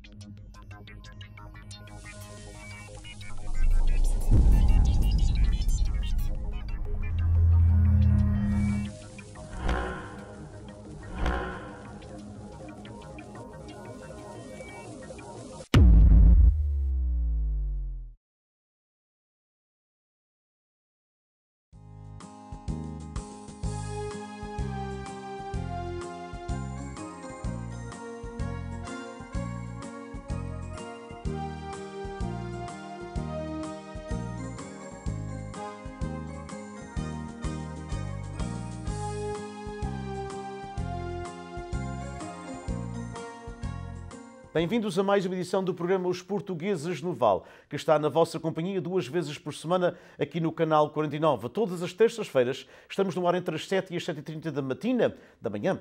Bem-vindos a mais uma edição do programa Os Portugueses no Val, que está na vossa companhia 2 vezes por semana aqui no canal 49. Todas as terças-feiras estamos no ar entre as 7 e as 7h30 da manhã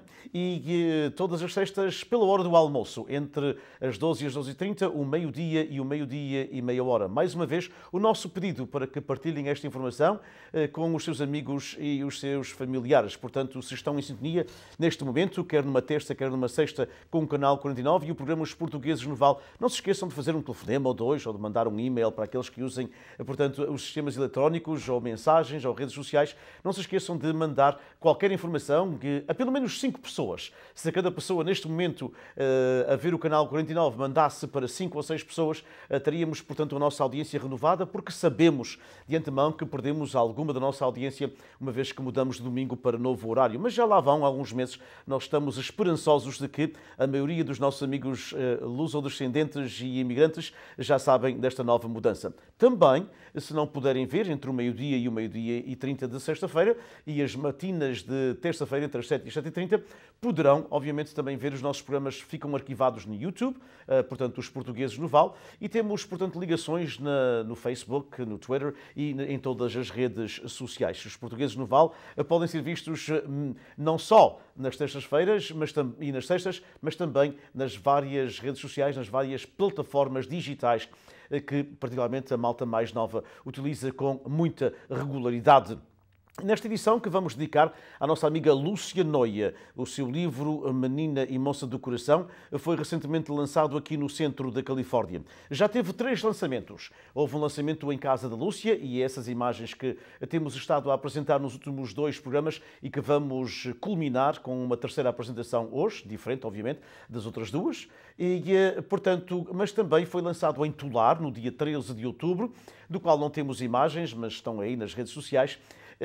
e todas as sextas pela hora do almoço, entre as 12 e as 12h30, o meio-dia e o meio-dia e meia hora. Mais uma vez, o nosso pedido para que partilhem esta informação com os seus amigos e os seus familiares. Portanto, se estão em sintonia neste momento, quer numa terça, quer numa sexta, com o canal 49 e o programa Os Portugueses no Val, não se esqueçam de fazer um telefonema ou dois, ou de mandar um e-mail para aqueles que usem, portanto, os sistemas eletrónicos, ou mensagens, ou redes sociais. Não se esqueçam de mandar qualquer informação a pelo menos 5 pessoas. Se cada pessoa, neste momento, a ver o canal 49, mandasse para 5 ou 6 pessoas, teríamos, portanto, a nossa audiência renovada, porque sabemos de antemão que perdemos alguma da nossa audiência, uma vez que mudamos de domingo para novo horário. Mas já lá vão alguns meses, nós estamos esperançosos de que a maioria dos nossos amigos luso-descendentes e imigrantes já sabem desta nova mudança. Também, se não puderem ver, entre o meio-dia e o meio-dia e 30 de sexta-feira e as matinas de terça-feira, entre as 7 e as 7h30, poderão, obviamente, também ver os nossos programas, ficam arquivados no YouTube, portanto, Os Portugueses no Val, e temos, portanto, ligações no Facebook, no Twitter e em todas as redes sociais. Os Portugueses no Val podem ser vistos não só nas terças-feiras e nas sextas, mas também nas várias redes sociais, nas várias plataformas digitais que, particularmente, a malta mais nova utiliza com muita regularidade. Nesta edição que vamos dedicar à nossa amiga Lúcia Noia. O seu livro Menina e Moça do Coração foi recentemente lançado aqui no centro da Califórnia. Já teve 3 lançamentos. Houve um lançamento em casa da Lúcia e essas imagens que temos estado a apresentar nos últimos 2 programas e que vamos culminar com uma terceira apresentação hoje, diferente, obviamente, das outras 2. Portanto, mas também foi lançado em Tular, no dia 13 de outubro, do qual não temos imagens, mas estão aí nas redes sociais.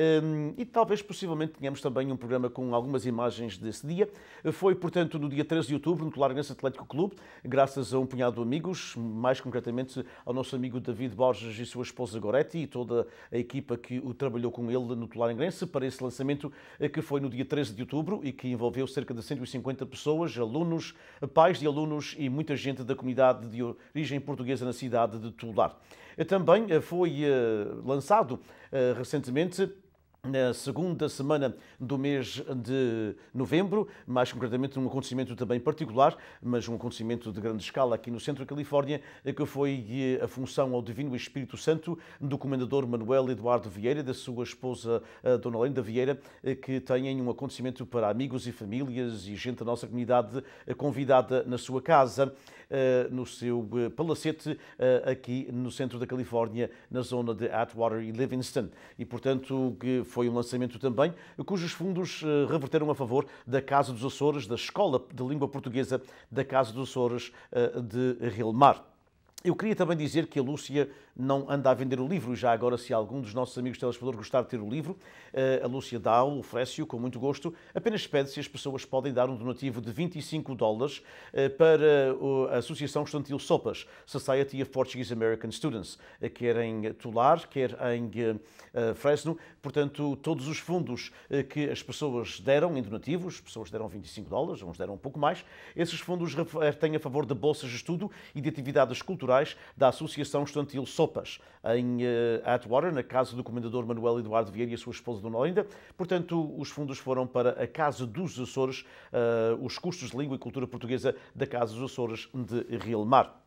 E talvez, possivelmente, tenhamos também um programa com algumas imagens desse dia. Foi, portanto, no dia 13 de outubro, no Tularguense Atlético Clube, graças a um punhado de amigos, mais concretamente ao nosso amigo David Borges e sua esposa Goretti e toda a equipa que o trabalhou com ele no Tularguense para esse lançamento que foi no dia 13 de outubro e que envolveu cerca de 150 pessoas, alunos, pais de alunos e muita gente da comunidade de origem portuguesa na cidade de Tular. Também foi lançado recentemente, na segunda semana do mês de novembro, mais concretamente um acontecimento também particular, mas um acontecimento de grande escala aqui no centro da Califórnia, que foi a função ao Divino Espírito Santo do comendador Manuel Eduardo Vieira, da sua esposa Dona Olinda Vieira, que têm um acontecimento para amigos e famílias e gente da nossa comunidade convidada na sua casa, no seu palacete, aqui no centro da Califórnia, na zona de Atwater e Livingston. E, portanto, que foi um lançamento também, cujos fundos reverteram a favor da Casa dos Açores, da Escola de Língua Portuguesa da Casa dos Açores de Rilmar. Eu queria também dizer que a Lúcia não anda a vender o livro. Já agora, se algum dos nossos amigos telespectadores gostar de ter o livro, a Lúcia dá-o, oferece-o com muito gosto. Apenas pede se as pessoas podem dar um donativo de $25 para a Associação Estudantil SOPAS, Society of Portuguese American Students, quer em Tular, quer em Fresno. Portanto, todos os fundos que as pessoas deram em donativos, as pessoas deram $25, uns deram um pouco mais, esses fundos têm a favor de bolsas de estudo e de atividades culturais da Associação Estudantil SOPAS, em Atwater, na casa do comendador Manuel Eduardo Vieira e a sua esposa Dona Olinda. Portanto, os fundos foram para a Casa dos Açores, os cursos de Língua e Cultura Portuguesa da Casa dos Açores de Rilmar.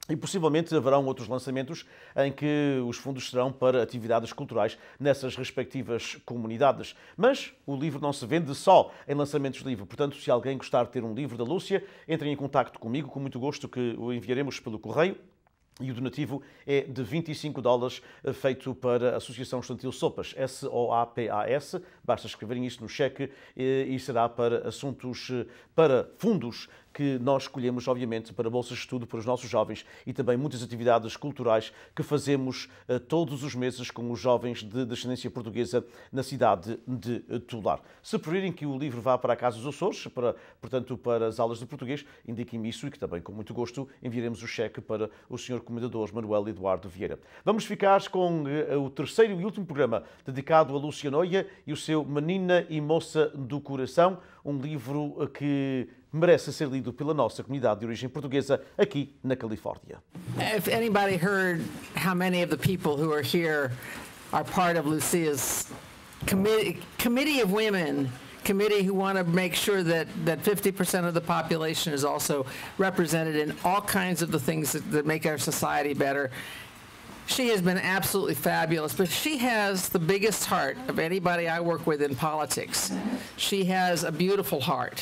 E possivelmente haverão outros lançamentos em que os fundos serão para atividades culturais nessas respectivas comunidades. Mas o livro não se vende só em lançamentos de livro. Portanto, se alguém gostar de ter um livro da Lúcia, entrem em contacto comigo, com muito gosto, que o enviaremos pelo correio. E o donativo é de $25, feito para a Associação Estudantil SOPAS, SOAPAS. Basta escreverem isso no cheque e será para assuntos, para fundos que nós escolhemos, obviamente, para bolsas de estudo para os nossos jovens e também muitas atividades culturais que fazemos todos os meses com os jovens de descendência portuguesa na cidade de Tular. Se preferirem que o livro vá para a Casa dos Açores, portanto, para as aulas de português, indiquem-me isso e que também, com muito gosto, enviaremos o cheque para o Sr. Comendador Manuel Eduardo Vieira. Vamos ficar com o terceiro e último programa dedicado a Lúcia Noia e o seu Menina e Moça do Coração, um livro que merece ser lido pela nossa comunidade de origem portuguesa aqui na Califórnia. If anybody heard how many of the people who are here are part of Lucia's committee of women, committee who want to make sure that 50% of the population is also represented in all kinds of the things that make our society better. She has been absolutely fabulous, but she has the biggest heart of anybody I work with in politics. She has a beautiful heart.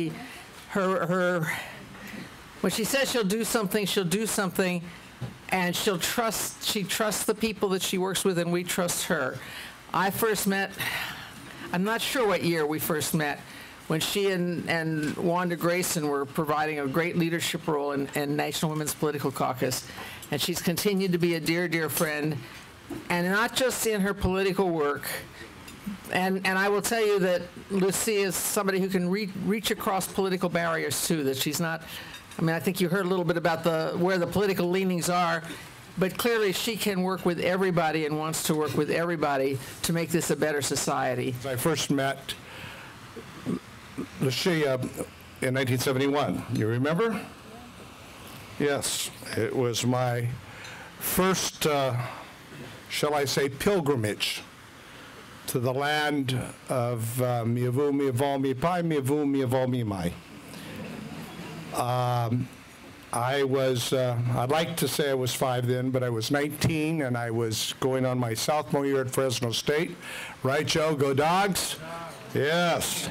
When she says she'll do something, and she trusts the people that she works with, and we trust her. I first met, I'm not sure what year we first met, when she and Wanda Grayson were providing a great leadership role in National Women's Political Caucus. And she's continued to be a dear, dear friend, and not just in her political work. And I will tell you that Lucia is somebody who can reach across political barriers too, that she's not, I mean, I think you heard a little bit about where the political leanings are, but clearly she can work with everybody and wants to work with everybody to make this a better society. I first met Lucia in 1971. You remember? Yes, it was my first, shall I say, pilgrimage to the land of Miavu, Miaval, Miapai, Miavu, Miaval, Miamai. I'd like to say I was 5 then, but I was 19, and I was going on my sophomore year at Fresno State. Right, Joe? Go Dogs? Yes.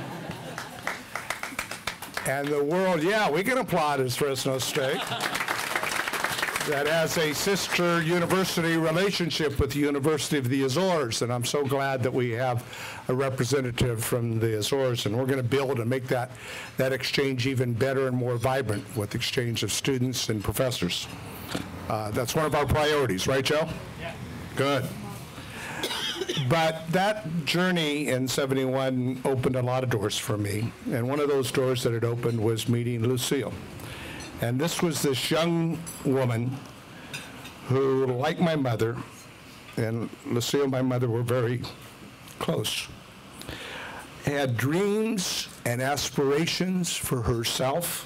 And the world, yeah, we can applaud as Fresno State. That has a sister university relationship with the University of the Azores, and I'm so glad that we have a representative from the Azores, and we're going to build and make that exchange even better and more vibrant with exchange of students and professors. That's one of our priorities, right, Joe? Yeah. Good. But that journey in 71 opened a lot of doors for me, and one of those doors that it opened was meeting Lucille. And this was this young woman who, like my mother, and Lucille and my mother were very close, had dreams and aspirations for herself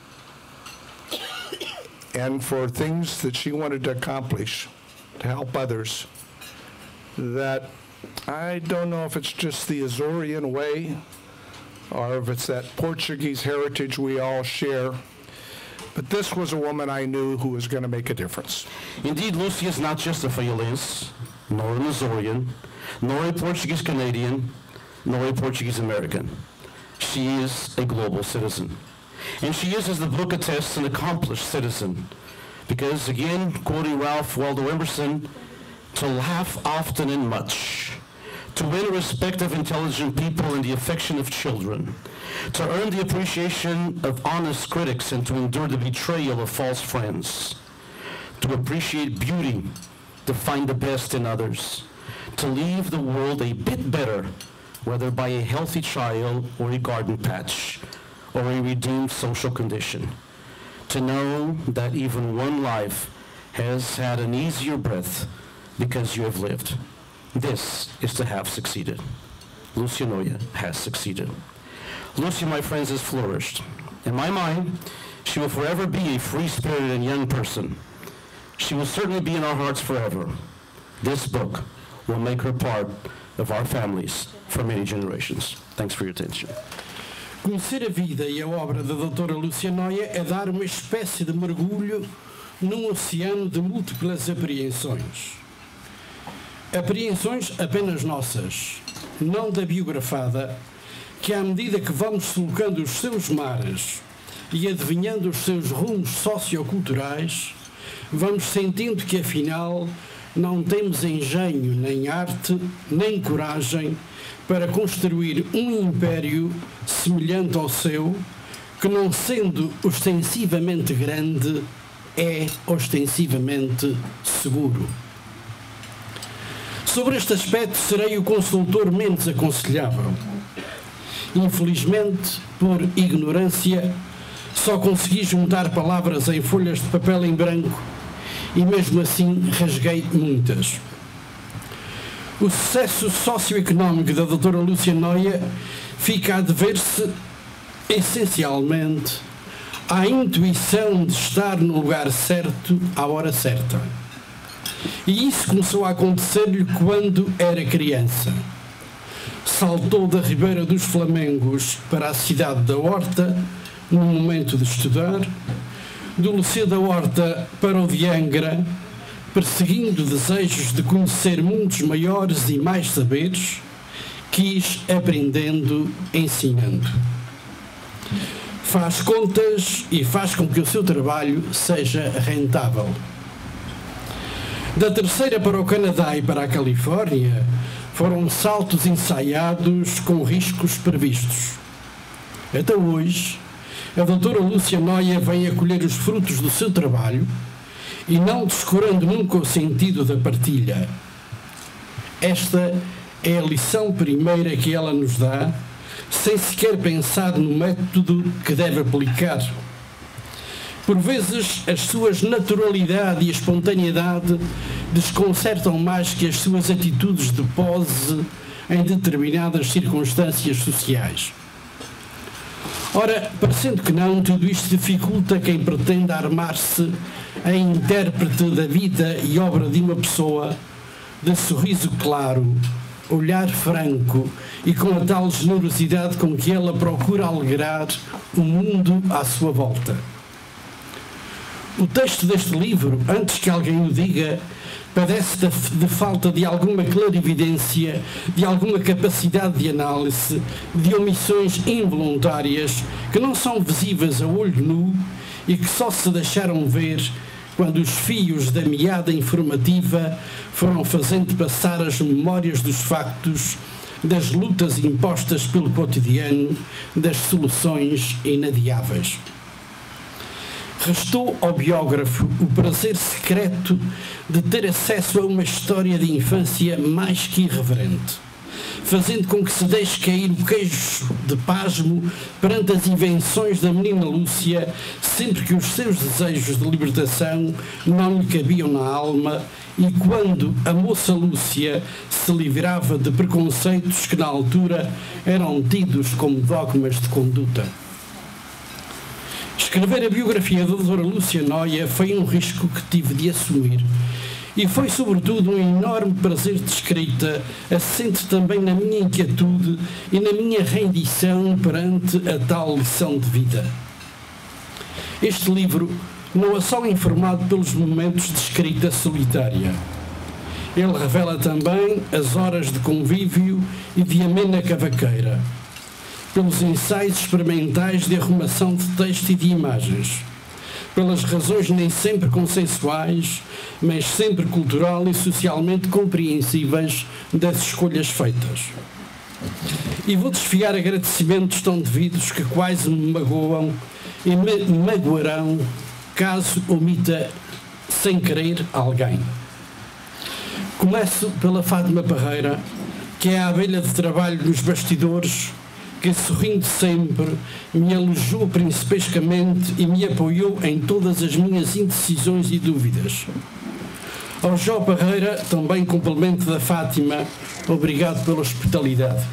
and for things that she wanted to accomplish to help others, that I don't know if it's just the Azorean way or if it's that Portuguese heritage we all share. But this was a woman I knew who was going to make a difference. Indeed, Lucia is not just a Faialense, nor an Azorean, nor a Portuguese Canadian, nor a Portuguese American. She is a global citizen. And she is, as the book attests, an accomplished citizen. Because, again, quoting Ralph Waldo Emerson, to laugh often and much, to win respect of intelligent people and the affection of children, to earn the appreciation of honest critics and to endure the betrayal of false friends, to appreciate beauty, to find the best in others, to leave the world a bit better, whether by a healthy child or a garden patch or a redeemed social condition, to know that even one life has had an easier breath because you have lived. This is to have succeeded. Lúcia Noia has succeeded. Lúcia, my friends, has flourished. In my mind, she will forever be a free-spirited and young person. She will certainly be in our hearts forever. This book will make her part of our families for many generations. Thanks for your attention. Conhecer a vida e a obra da doutora Lúcia Noia é dar uma espécie de mergulho num oceano de múltiplas apreensões. Apreensões apenas nossas, não da biografada, que à medida que vamos sulcando os seus mares e adivinhando os seus rumos socioculturais, vamos sentindo que afinal não temos engenho, nem arte, nem coragem para construir um império semelhante ao seu, que não sendo ostensivamente grande, é ostensivamente seguro. Sobre este aspecto serei o consultor menos aconselhável. Infelizmente, por ignorância, só consegui juntar palavras em folhas de papel em branco e mesmo assim rasguei muitas. O sucesso socioeconómico da doutora Lúcia Noia fica a dever-se essencialmente à intuição de estar no lugar certo à hora certa. E isso começou a acontecer-lhe quando era criança. Saltou da Ribeira dos Flamengos para a cidade da Horta, no momento de estudar, do Liceu da Horta para o de Angra, perseguindo desejos de conhecer mundos maiores e mais saberes, quis aprendendo, ensinando. Faz contas e faz com que o seu trabalho seja rentável. Da terceira para o Canadá e para a Califórnia, foram saltos ensaiados com riscos previstos. Até hoje, a doutora Lúcia Noia vem acolher os frutos do seu trabalho e não descurando nunca o sentido da partilha. Esta é a lição primeira que ela nos dá, sem sequer pensar no método que deve aplicar. Por vezes, as suas naturalidade e espontaneidade desconcertam mais que as suas atitudes de pose em determinadas circunstâncias sociais. Ora, parecendo que não, tudo isto dificulta quem pretende armar-se em intérprete da vida e obra de uma pessoa de sorriso claro, olhar franco e com a tal generosidade com que ela procura alegrar o mundo à sua volta. O texto deste livro, antes que alguém o diga, padece de falta de alguma clarividência, de alguma capacidade de análise, de omissões involuntárias que não são visíveis a olho nu e que só se deixaram ver quando os fios da meada informativa foram fazendo passar as memórias dos factos, das lutas impostas pelo cotidiano, das soluções inadiáveis. Restou ao biógrafo o prazer secreto de ter acesso a uma história de infância mais que irreverente, fazendo com que se deixe cair o queixo de pasmo perante as invenções da menina Lúcia, sempre que os seus desejos de libertação não lhe cabiam na alma e quando a moça Lúcia se livrava de preconceitos que na altura eram tidos como dogmas de conduta. Escrever a biografia da doutora Lúcia Noia foi um risco que tive de assumir e foi sobretudo um enorme prazer de escrita, assente também na minha inquietude e na minha rendição perante a tal lição de vida. Este livro não é só informado pelos momentos de escrita solitária. Ele revela também as horas de convívio e de amena cavaqueira, pelos ensaios experimentais de arrumação de texto e de imagens, pelas razões nem sempre consensuais, mas sempre cultural e socialmente compreensíveis das escolhas feitas. E vou desfiar agradecimentos tão devidos que quase me magoam e me magoarão caso omita sem querer alguém. Começo pela Fátima Parreira, que é a abelha de trabalho nos bastidores, que sorrindo sempre me elogiou principescamente e me apoiou em todas as minhas indecisões e dúvidas. Ao Jó Parreira, também complemento da Fátima, obrigado pela hospitalidade.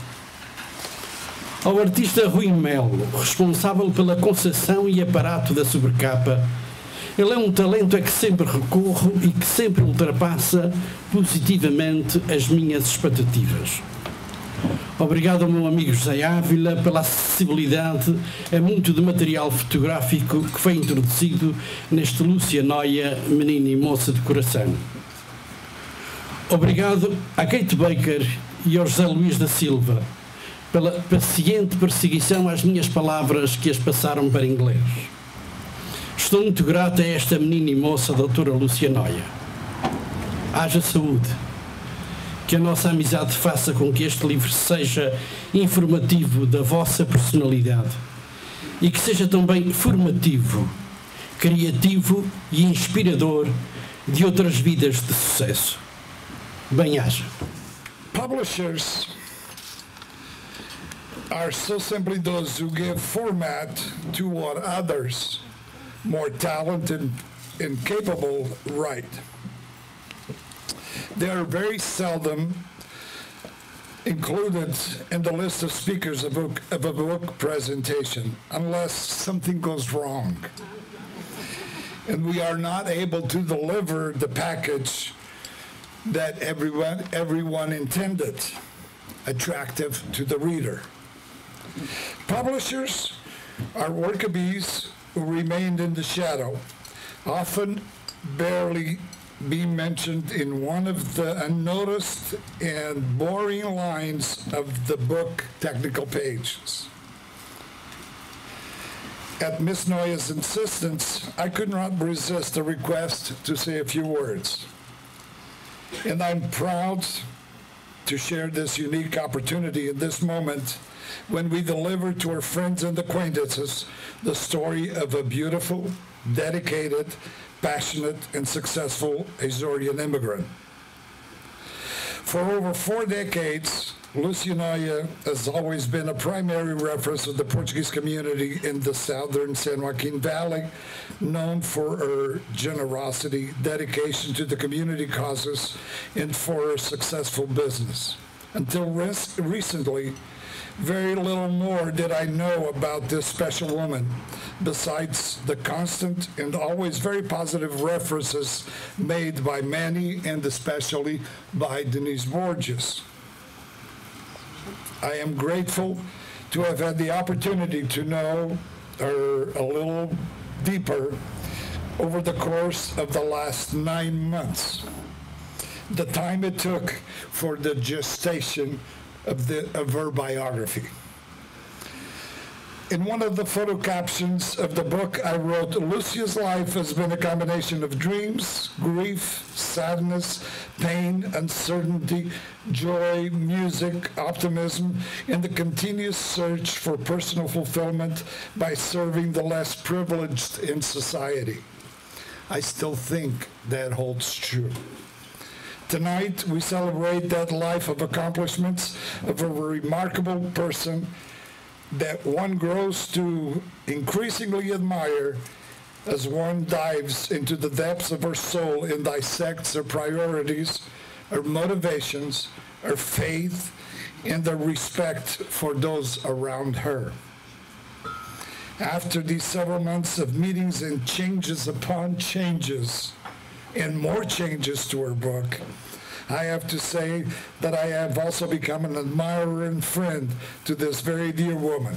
Ao artista Rui Melo, responsável pela concepção e aparato da sobrecapa, ele é um talento a que sempre recorro e que sempre ultrapassa positivamente as minhas expectativas. Obrigado ao meu amigo José Ávila pela acessibilidade a muito de material fotográfico que foi introduzido neste Lúcia Noia, menina e moça de coração. Obrigado a Kate Baker e ao José Luís da Silva pela paciente perseguição às minhas palavras que as passaram para inglês. Estou muito grato a esta menina e moça, a doutora Lúcia Noia. Haja saúde. Que a nossa amizade faça com que este livro seja informativo da vossa personalidade e que seja também formativo, criativo e inspirador de outras vidas de sucesso. Bem-aja. Publishers are so simply those who give format to what others, more talented and capable, write. They are very seldom included in the list of speakers of a book presentation, unless something goes wrong. And we are not able to deliver the package that everyone intended, attractive to the reader. Publishers are worker bees who remained in the shadow, often barely being mentioned in one of the unnoticed and boring lines of the book technical pages. At Ms. Noya's insistence, I could not resist a request to say a few words. And I'm proud to share this unique opportunity in this moment when we deliver to our friends and acquaintances the story of a beautiful, dedicated, passionate, and successful Azorian immigrant. For over 4 decades, Lúcia Noia has always been a primary reference of the Portuguese community in the southern San Joaquin Valley, known for her generosity, dedication to the community causes, and for her successful business. Until recently, very little more did I know about this special woman, besides the constant and always very positive references made by many, and especially by Denise Borges. I am grateful to have had the opportunity to know her a little deeper over the course of the last 9 months. The time it took for the gestation of her biography. In one of the photo captions of the book, I wrote, Lucia's life has been a combination of dreams, grief, sadness, pain, uncertainty, joy, music, optimism, and the continuous search for personal fulfillment by serving the less privileged in society. I still think that holds true. Tonight, we celebrate that life of accomplishments of a remarkable person that one grows to increasingly admire as one dives into the depths of her soul and dissects her priorities, her motivations, her faith, and the respect for those around her. After these several months of meetings and changes upon changes, and more changes to her book, I have to say that I have also become an admirer and friend to this very dear woman.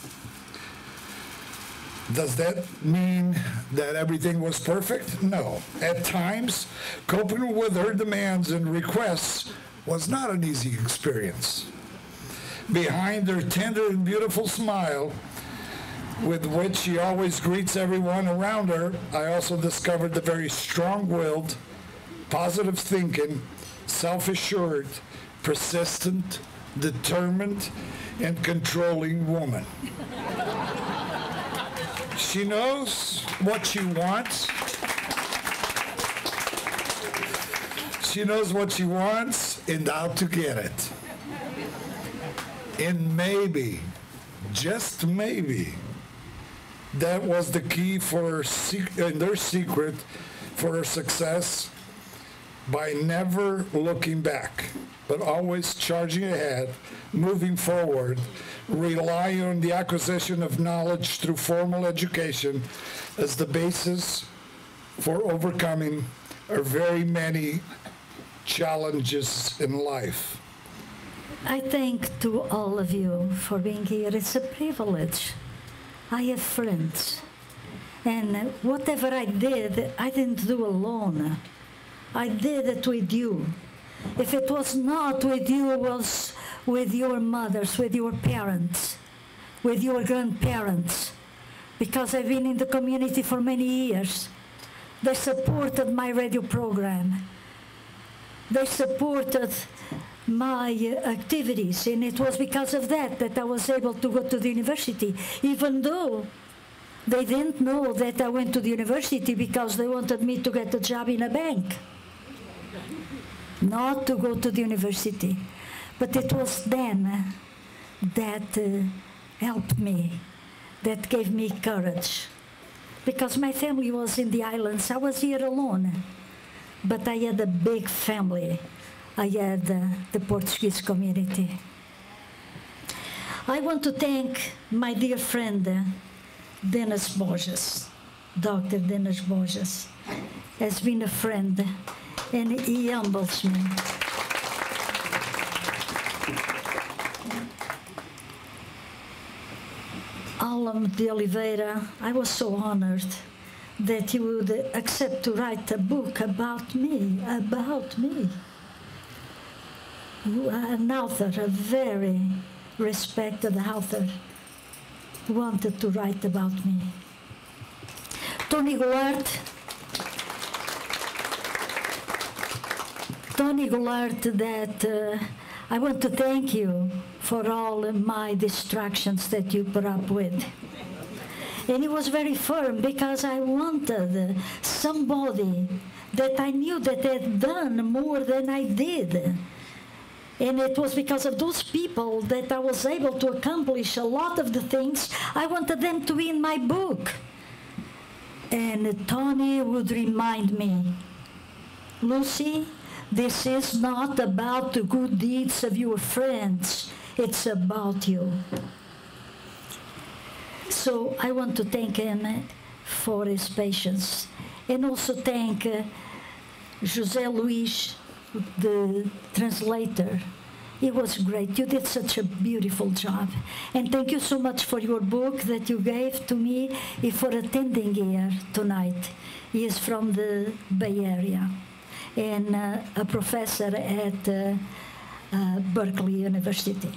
Does that mean that everything was perfect? No. At times, coping with her demands and requests was not an easy experience. Behind her tender and beautiful smile, with which she always greets everyone around her, I also discovered the very strong-willed, positive thinking, self-assured, persistent, determined, and controlling woman. She knows what she wants. She knows what she wants and how to get it. And maybe, just maybe, that was the key for her and their secret for her success, by never looking back, but always charging ahead, moving forward, relying on the acquisition of knowledge through formal education as the basis for overcoming our very many challenges in life. I thank to all of you for being here. It's a privilege. I have friends. And whatever I did, I didn't do alone. I did it with you. If it was not with you, it was with your mothers, with your parents, with your grandparents. Because I've been in the community for many years. They supported my radio program. They supported my activities, and it was because of that that I was able to go to the university, even though they didn't know that I went to the university because they wanted me to get a job in a bank, not to go to the university. But it was them that helped me, that gave me courage. Because my family was in the islands, I was here alone. But I had a big family. I had the Portuguese community. I want to thank my dear friend, Denis Borges. Dr. Denis Borges has been a friend, and he humbles me. Alan de Oliveira, I was so honored that you would accept to write a book about me. An author, a very respected author, wanted to write about me. Tony Goulart, that I want to thank you for all my distractions that you put up with. And he was very firm because I wanted somebody that I knew that had done more than I did. And it was because of those people that I was able to accomplish a lot of the things I wanted them to be in my book. And Tony would remind me, Lucy, this is not about the good deeds of your friends. It's about you. So I want to thank him for his patience. And also thank José Luis, the translator. It was great. You did such a beautiful job. And thank you so much for your book that you gave to me and for attending here tonight. He is from the Bay Area and a professor at Berkeley University.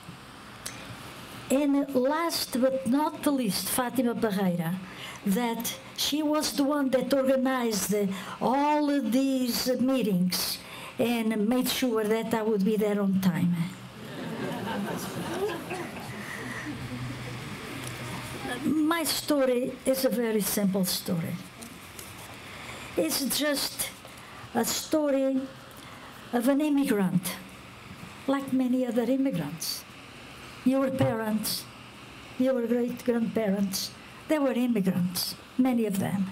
And last but not the least, Fátima Barreira, that she was the one that organized all of these meetings and made sure that I would be there on time. My story is a very simple story. It's just a story of an immigrant, like many other immigrants. Your parents, your great-grandparents, they were immigrants, many of them.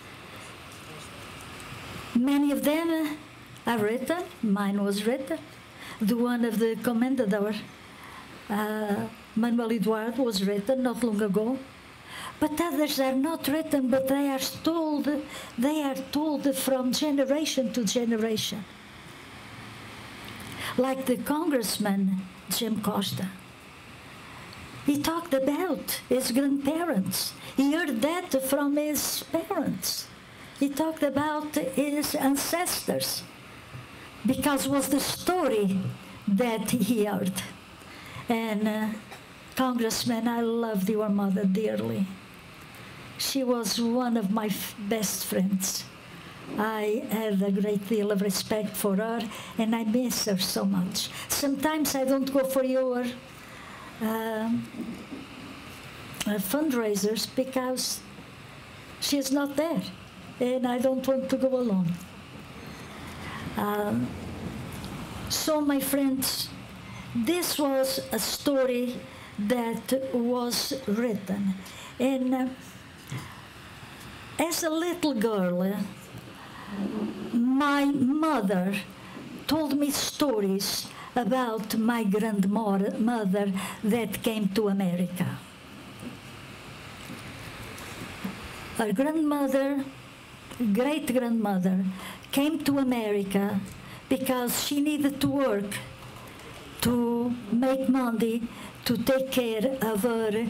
Many of them are written, mine was written. The one of the Comendador, Manuel Eduardo, was written not long ago. But others are not written, but they are told from generation to generation. Like the Congressman Jim Costa. He talked about his grandparents. He heard that from his parents. He talked about his ancestors because it was the story that he heard. And Congressman, I loved your mother dearly. She was one of my best friends. I have a great deal of respect for her, and I miss her so much. Sometimes I don't go for your fundraisers because she is not there, and I don't want to go alone. So, my friends, this was a story that was written. And as a little girl, my mother told me stories about my grandmother that came to America. Her grandmother, great-grandmother, came to America because she needed to work to make money to take care of her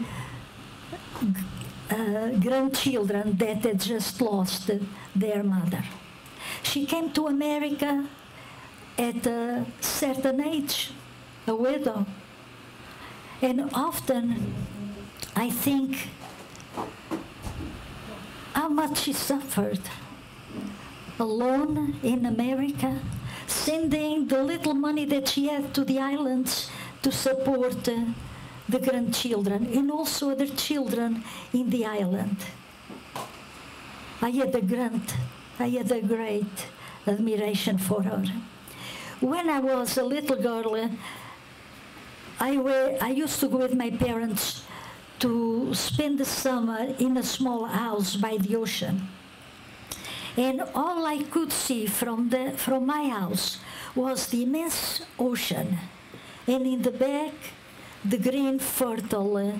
grandchildren that had just lost their mother. She came to America at a certain age, a widow. And often I think how much she suffered alone in America, sending the little money that she had to the islands to support the grandchildren and also other children in the island. I had a great admiration for her. When I was a little girl, I used to go with my parents to spend the summer in a small house by the ocean. And all I could see from my house was the immense ocean, and in the back, the green, fertile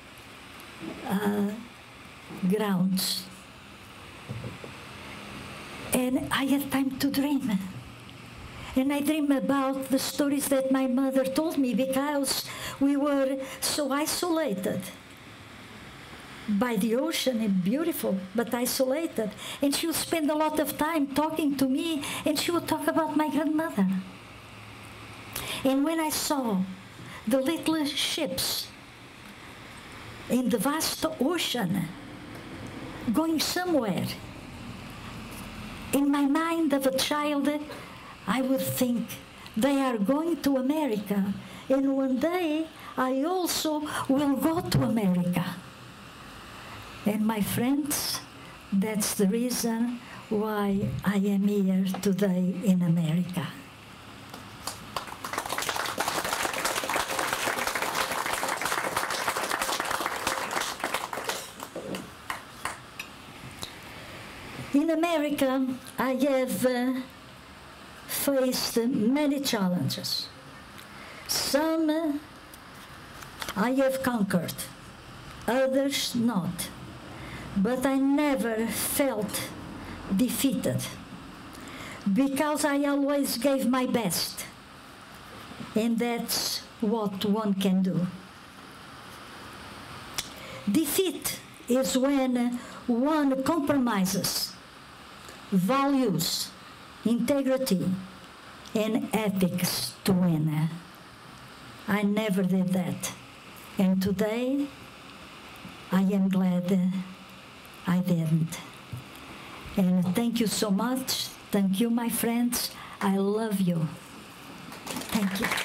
grounds. And I had time to dream. And I dream about the stories that my mother told me, because we were so isolated by the ocean, and beautiful, but isolated. And she would spend a lot of time talking to me, and she would talk about my grandmother. And when I saw the little ships in the vast ocean going somewhere, in my mind of a child, I would think, they are going to America, and one day I also will go to America. And my friends, that's the reason why I am here today in America. In America, I have faced many challenges. Some I have conquered, others not. But I never felt defeated, because I always gave my best. And that's what one can do. Defeat is when one compromises values, integrity, and ethics to win. I never did that. And today, I am glad I didn't. And thank you so much. Thank you, my friends. I love you. Thank you.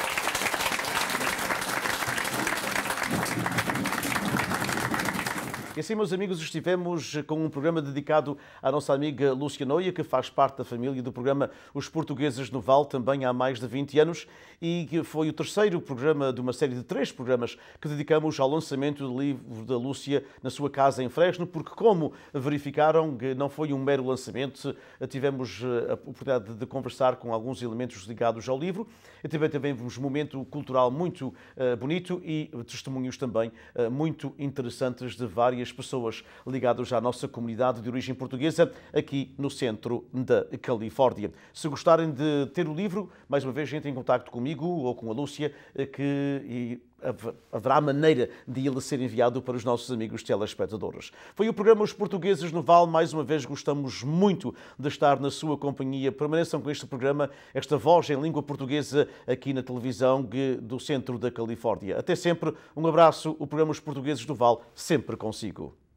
E assim, meus amigos, estivemos com um programa dedicado à nossa amiga Lúcia Noia, que faz parte da família do programa Os Portugueses no Val, também há mais de 20 anos, e que foi o terceiro programa de uma série de 3 programas que dedicamos ao lançamento do livro da Lúcia na sua casa em Fresno, porque, como verificaram, não foi um mero lançamento, tivemos a oportunidade de conversar com alguns elementos ligados ao livro, e também tivemos um momento cultural muito bonito e testemunhos também muito interessantes de várias pessoas ligadas à nossa comunidade de origem portuguesa aqui no centro da Califórnia. Se gostarem de ter o livro, mais uma vez entrem em contacto comigo ou com a Lúcia, que haverá maneira de ele ser enviado para os nossos amigos telespectadores. Foi o programa Os Portugueses no Val. Mais uma vez gostamos muito de estar na sua companhia. Permaneçam com este programa, esta voz em língua portuguesa aqui na televisão do centro da Califórnia. Até sempre, um abraço. O programa Os Portugueses no Val, sempre consigo.